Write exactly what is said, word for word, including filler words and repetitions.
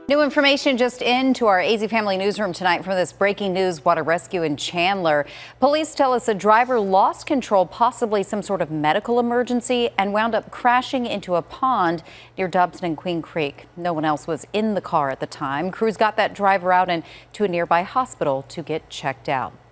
New information just into our A Z Family newsroom tonight from this breaking news water rescue in Chandler. Police tell us a driver lost control, possibly some sort of medical emergency, and wound up crashing into a pond near Dobson and Queen Creek. No one else was in the car at the time. Crews got that driver out and to a nearby hospital to get checked out.